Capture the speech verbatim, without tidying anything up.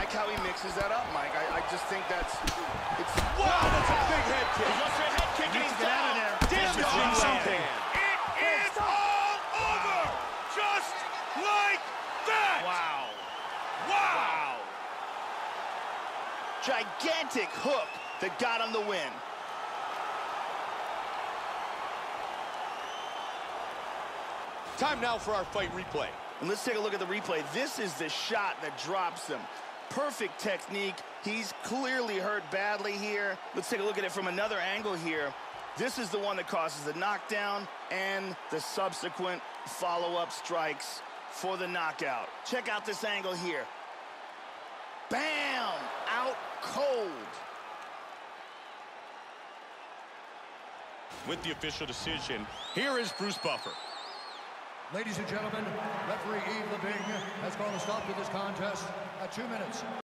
like how he mixes that up, Mike. I, I just think that's... It's, wow, that's a big head kick. He goes for a head kick and he's down. Damn, Damn something. It is all over. Just like that. wow. Wow. Gigantic hook that got him the win. Time now for our fight replay. And let's take a look at the replay. This is the shot that drops him. Perfect technique. He's clearly hurt badly here. Let's take a look at it from another angle here. This is the one that causes the knockdown and the subsequent follow-up strikes for the knockout. Check out this angle here. Bam! Out cold. With the official decision, here is Bruce Buffer. Ladies and gentlemen, referee Yves Lavigne has called a stop to this contest at two minutes.